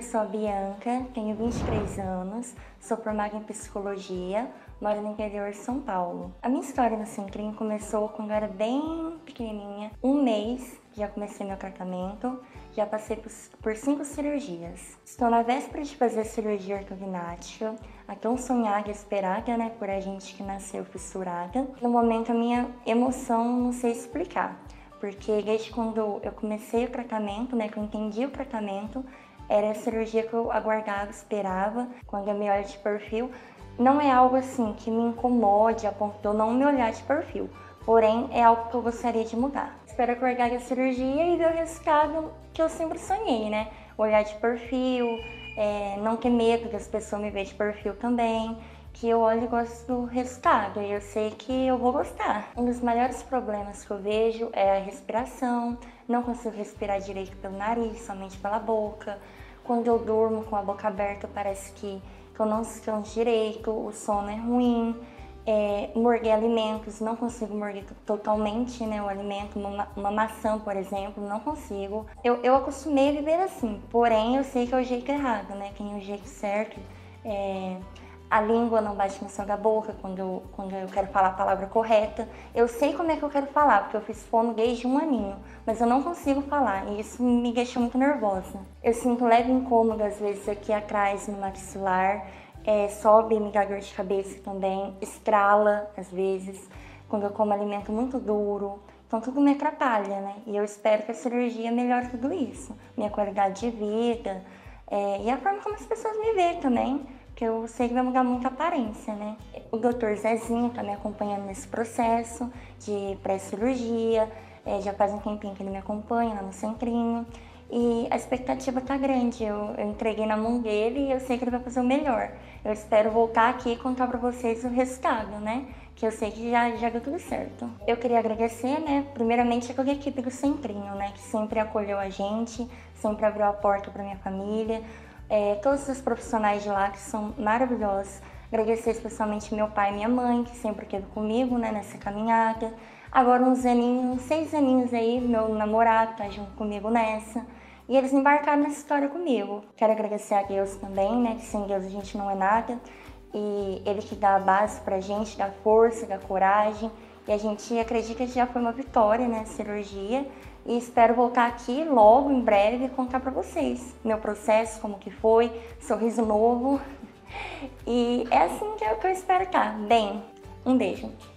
eu sou a Bianca, tenho 23 anos, sou formada em psicologia, moro no interior de São Paulo. A minha história no Centrinho começou quando eu era bem pequenininha, um mês, já comecei meu tratamento, já passei por 5 cirurgias. Estou na véspera de fazer a cirurgia ortognática, a tão sonhada e esperada, né, por a gente que nasceu fissurada. No momento a minha emoção não sei explicar, porque desde quando eu comecei o tratamento, né, que eu entendi o tratamento, era a cirurgia que eu aguardava, esperava. Quando eu me olho de perfil, não é algo assim que me incomode a ponto de eu não me olhar de perfil, porém é algo que eu gostaria de mudar. Espero aguardar a cirurgia e ver o resultado que eu sempre sonhei, né? Olhar de perfil, não ter medo das pessoas me verem de perfil também, que eu olho e gosto do resultado e eu sei que eu vou gostar. Um dos maiores problemas que eu vejo é a respiração, não consigo respirar direito pelo nariz, somente pela boca. Quando eu durmo com a boca aberta parece que eu não descanso direito, o sono é ruim. Morder alimentos, não consigo morder totalmente, né, o alimento, uma maçã, por exemplo, não consigo. Eu acostumei a viver assim, porém eu sei que é o jeito errado, né, tem o jeito certo. A língua não bate no céu da boca quando eu quero falar a palavra correta. Eu sei como é que eu quero falar, porque eu fiz fono desde 1 aninho, mas eu não consigo falar e isso me deixa muito nervosa. Eu sinto leve incômodo às vezes aqui atrás no maxilar, sobe me dá dor de cabeça também, estrala às vezes, quando eu como alimento muito duro. Então tudo me atrapalha, né? E eu espero que a cirurgia melhore tudo isso. Minha qualidade de vida e a forma como as pessoas me veem também, porque eu sei que vai mudar muito a aparência, né? O Dr. Zezinho tá me acompanhando nesse processo de pré-cirurgia, já faz um tempinho que ele me acompanha lá no Centrinho. E a expectativa tá grande, eu entreguei na mão dele e eu sei que ele vai fazer o melhor. Eu espero voltar aqui e contar pra vocês o resultado, né? Que eu sei que já deu tudo certo. Eu queria agradecer, né, primeiramente a toda a equipe do Centrinho, né, que sempre acolheu a gente, sempre abriu a porta pra minha família, todos os profissionais de lá que são maravilhosos. Agradecer especialmente meu pai e minha mãe, que sempre esteve comigo, né, nessa caminhada. Agora uns 6 aninhos aí, meu namorado tá junto comigo nessa. E eles embarcaram nessa história comigo. Quero agradecer a Deus também, né, que sem Deus a gente não é nada. E Ele que dá a base pra gente, dá força, dá coragem. E a gente acredita que já foi uma vitória, né, a cirurgia. E espero voltar aqui logo, em breve, e contar pra vocês meu processo, como que foi, sorriso novo. E é assim que eu espero estar. Bem, um beijo.